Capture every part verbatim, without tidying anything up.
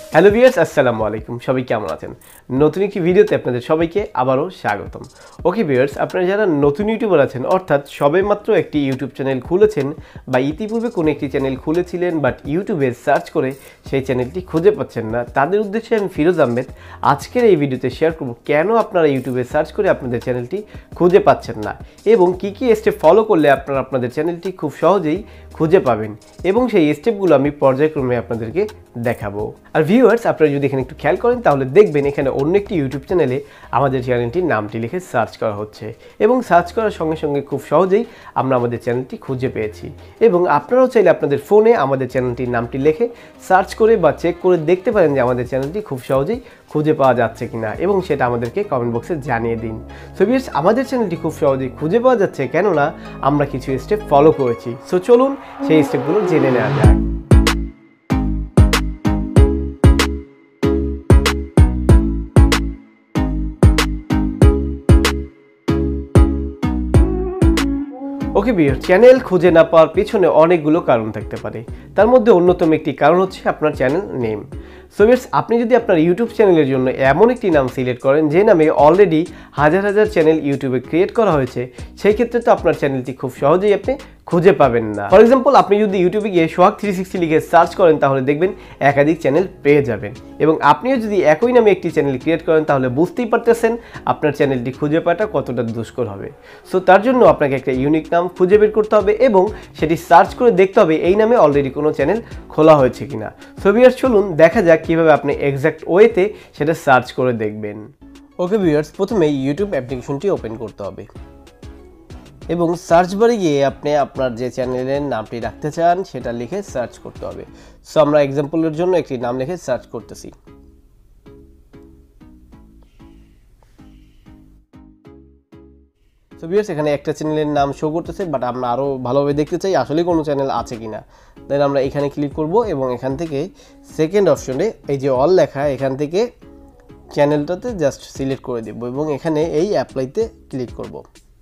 Hello viewers, আসসালামু আলাইকুম। সবাই কেমন আছেন? নতুন একটি ভিডিওতে আপনাদের সবাইকে আবারও স্বাগতম। ওকে ভিউয়ার্স, আপনারা যারা নতুন ইউটিউবার আছেন, অর্থাৎ সবেমাত্র একটি ইউটিউব চ্যানেল খুলেছেন বা ইতিপূর্বে কোনো একটি চ্যানেল খুলেছিলেন বাট ইউটিউবে সার্চ করে সেই চ্যানেলটি খুঁজে পাচ্ছেন না, তাদের উদ্দেশ্যে আমি ফিরোজ আহমেদ আজকের এই ভিডিওতে শেয়ার করব কেন আপনারা ইউটিউবে সার্চ করে আপনাদের চ্যানেলটি খুঁজে পাচ্ছেন না এবং কী কী স্টেপ ফলো করলে আপনারা আপনাদের চ্যানেলটি খুব সহজেই খুঁজে পাবেন এবং সেই স্টেপগুলো আমি পর্যায়ক্রমে আপনাদেরকে দেখাবো। আর ভিউয়ার্স, আপনারা যদি এখানে একটু খেয়াল করেন তাহলে দেখবেন এখানে অন্য একটি ইউটিউব চ্যানেলে আমাদের চ্যানেলটির নামটি লিখে সার্চ করা হচ্ছে এবং সার্চ করার সঙ্গে সঙ্গে খুব সহজেই আমরা আমাদের চ্যানেলটি খুঁজে পেয়েছি। এবং আপনারাও চাইলে আপনাদের ফোনে আমাদের চ্যানেলটির নামটি লিখে সার্চ করে বা চেক করে দেখতে পারেন যে আমাদের চ্যানেলটি খুব সহজেই খুঁজে পাওয়া যাচ্ছে কিনা এবং সেটা আমাদেরকে কমেন্ট বক্সে জানিয়ে দিন। সো ভিউয়ার্স, আমাদের চ্যানেলটি খুব সহজেই খুঁজে পাওয়া যাচ্ছে কেননা আমরা কিছু স্টেপ ফলো করেছি। সো চলুন সেই স্টেপগুলো জেনে নেওয়া যাক। ওকে ভিউয়ার্স, চ্যানেল খুঁজে না পাওয়ার পেছনে অনেকগুলো কারণ থাকতে পারে। তার মধ্যে অন্যতম একটি কারণ হচ্ছে আপনার চ্যানেল নেম। সো ভিউয়ার্স, আপনি যদি আপনার ইউটিউব চ্যানেলের জন্য এমন একটি নাম সিলেক্ট করেন যে নামে অলরেডি হাজার হাজার চ্যানেল ইউটিউবে ক্রিয়েট করা হয়েছে, সেই ক্ষেত্রে তো আপনার চ্যানেলটি খুব সহজেই আপনি খুঁজে পাবেন না। ফর এক্সাম্পল, আপনি যদি ইউটিউবে গিয়ে সোহাগ থ্রি সিক্সটি লিখে সার্চ করেন তাহলে দেখবেন একাধিক চ্যানেল পেয়ে যাবেন এবং আপনিও যদি একই নামে একটি চ্যানেল ক্রিয়েট করেন তাহলে বুঝতেই পারতেছেন আপনার চ্যানেলটি খুঁজে পাওয়াটা কতটা দুষ্কর হবে। সো তার জন্য আপনাকে একটা ইউনিক নাম খুঁজে বের করতে হবে এবং সেটি সার্চ করে দেখতে হবে এই নামে অলরেডি কোনো চ্যানেল খোলা হয়েছে কিনা। সো ভিউয়ার্স, চলুন দেখা যাক কীভাবে আপনি এক্স্যাক্ট ওয়েতে সেটা সার্চ করে দেখবেন। ওকে ভিউয়ার্স, প্রথমে ইউটিউব অ্যাপ্লিকেশনটি ওপেন করতে হবে এবং সার্চ বারে গিয়ে আপনি আপনার যে চ্যানেলের নামটি রাখতে চান সেটা লিখে সার্চ করতে হবে। সো আমরা এক্সাম্পলের জন্য একটি নাম লিখে সার্চ করতেছি। সো ভিউয়ার্স, এখানে একটা চ্যানেলের নাম শো করতেছে বাট আমরা আরও ভালোভাবে দেখতে চাই আসলে কোনো চ্যানেল আছে কিনা। দেন আমরা এখানে ক্লিক করব এবং এখান থেকে সেকেন্ড অপশনে এই যে অল লেখা, এখান থেকে চ্যানেলটাতে জাস্ট সিলেক্ট করে দেব এবং এখানে এই অ্যাপ্লাইতে ক্লিক করব।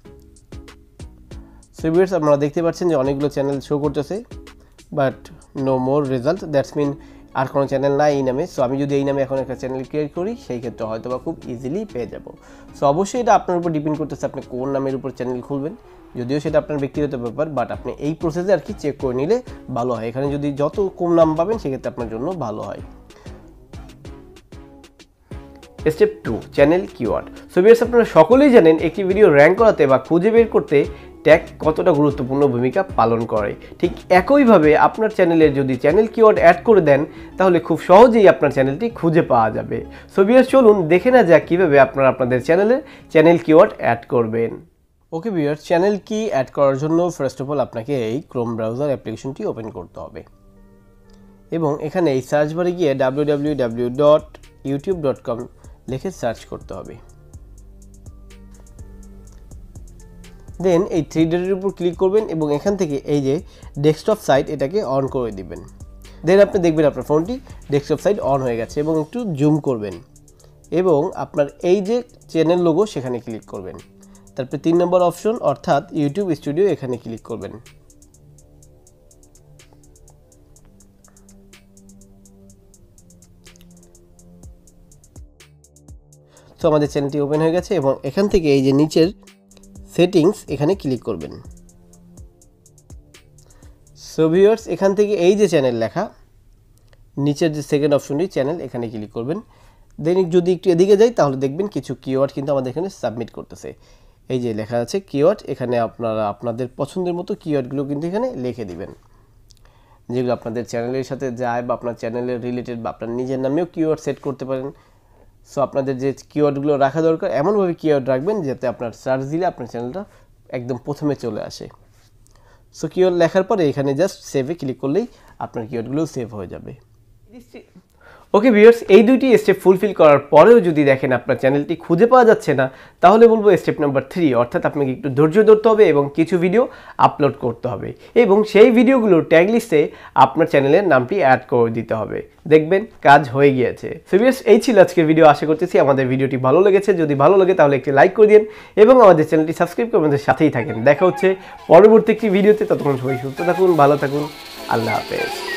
সো ভিউয়ার্স, আপনারা দেখতে পাচ্ছেন যে অনেকগুলো চ্যানেল শো করতেছে but no more result, that's mean আর কোনো চ্যানেল নাই এই নামে। সো আমি যদি এই নামে এখন একটা চ্যানেল ক্রিয়েট করি সেই ক্ষেত্রে হয়তো বা খুব ইজিলি পেয়ে যাব। সো অবশ্যই এটা আপনার উপর ডিপেন্ড করতেছে আপনি কোন নামের উপর চ্যানেল খুলবেন, যদিও সেটা আপনার ব্যক্তিগত ব্যাপার, বাট আপনি এই প্রসেসে আর কি চেক করে নিলে ভালো হয়। এখানে যদি যত কম নাম পাবেন সেক্ষেত্রে আপনার জন্য ভালো হয়। Step two, channel keyword. So viewers, আপনারা সকলেই জানেন একটি ভিডিও র্যাঙ্ক করাতে বা খুঁজে বের করতে ট্যাগ কতটা গুরুত্বপূর্ণ ভূমিকা পালন করে। ঠিক একইভাবে আপনার চ্যানেলের যদি চ্যানেল কিওয়ার্ড অ্যাড করে দেন তাহলে খুব সহজেই আপনার চ্যানেলটি খুঁজে পাওয়া যাবে। সো ভিউয়ার্স, চলুন দেখে না যাক কীভাবে আপনারা আপনাদের চ্যানেলে চ্যানেল কিওয়ার্ড অ্যাড করবেন। Okay viewers, channel key add করার জন্য ফার্স্ট অফ অল আপনাকে এই ক্রোম ব্রাউজার অ্যাপ্লিকেশনটি ওপেন করতে হবে এবং এখানে এই সার্চ বারে গিয়ে W W W dot YouTube dot com লিখে সার্চ করতে হবে। দেন এই থ্রি ডটের উপর ক্লিক করবেন এবং এখান থেকে এই যে ডেস্কটপ সাইট এটাকে অন করে দিবেন। দেন আপনি দেখবেন আপনার ফোনটি ডেস্কটপ সাইট অন হয়ে গেছে এবং একটু জুম করবেন এবং আপনার এই যে চ্যানেল লোগো সেখানে ক্লিক করবেন। তারপরে তিন নম্বর অপশন অর্থাৎ ইউটিউব স্টুডিও এখানে ক্লিক করবেন। তো আমাদের চ্যানেলটি ওপেন হয়ে গেছে এবং এখান থেকে এই যে নিচের সেটিংস এখানে ক্লিক করবেন। সো ভিউয়ার্স, এখান থেকে এই যে চ্যানেল লেখা নিচের যে সেকেন্ড অপশনটি চ্যানেল এখানে ক্লিক করবেন। দেন যদি একটু এদিকে যাই তাহলে দেখবেন কিছু কিওয়ার্ড কিন্তু আমাদের এখানে সাবমিট করতেছে। এই যে লেখা আছে কিওয়ার্ড, এখানে আপনারা আপনাদের পছন্দের মতো কিওয়ার্ডগুলো কিন্তু এখানে লিখে দিবেন যেগুলো আপনাদের চ্যানেলের সাথে যায় বা আপনার চ্যানেলের রিলেটেড বা আপনার নিজের নামেও কিওয়ার্ড সেট করতে পারেন। সো আপনাদের যে কিওয়ার্ডগুলো রাখা দরকার এমনভাবে কিওয়ার্ড রাখবেন যাতে আপনার সার্চ দিলে আপনার চ্যানেলটা একদম প্রথমে চলে আসে। সো কিওয়ার্ড লেখার পরে এখানে জাস্ট সেভে ক্লিক করলেই আপনার কিওয়ার্ডগুলো সেভ হয়ে যাবে। ওকে ভিউয়ার্স, এই দুইটি স্টেপ ফুলফিল করার পরেও যদি দেখেন আপনার চ্যানেলটি খুঁজে পাওয়া যাচ্ছে না তাহলে বলবো স্টেপ নাম্বার থ্রি, অর্থাৎ আপনাকে একটু ধৈর্য ধরতে হবে এবং কিছু ভিডিও আপলোড করতে হবে এবং সেই ভিডিওগুলোর ট্যাগ লিস্টে আপনার চ্যানেলের নামটি অ্যাড করে দিতে হবে। দেখবেন কাজ হয়ে গিয়েছে। সো ভিউয়ার্স, এই ছিল আজকের ভিডিও। আশা করতেছি আমাদের ভিডিওটি ভালো লেগেছে। যদি ভালো লাগে তাহলে একটি লাইক করে দিন এবং আমাদের চ্যানেলটি সাবস্ক্রাইব করে আমাদের সাথেই থাকেন। দেখা হচ্ছে পরবর্তী একটি ভিডিওতে। ততক্ষণ সবাই সুস্থ থাকুন, ভালো থাকুন, আল্লাহ হাফেজ।